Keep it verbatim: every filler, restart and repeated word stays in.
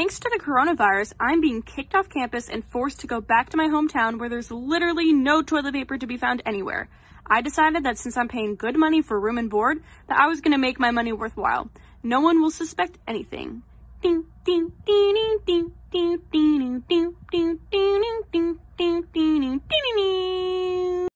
Thanks to the coronavirus, I'm being kicked off campus and forced to go back to my hometown where there's literally no toilet paper to be found anywhere. I decided that since I'm paying good money for room and board, that I was going to make my money worthwhile. No one will suspect anything. Ding, ding, ding, ding, ding.